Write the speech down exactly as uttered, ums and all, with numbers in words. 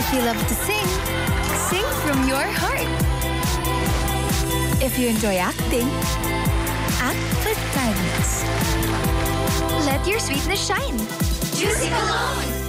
If you love to sing, sing from your heart. If you enjoy acting, act with kindness. Let your sweetness shine. Juicy Cologne!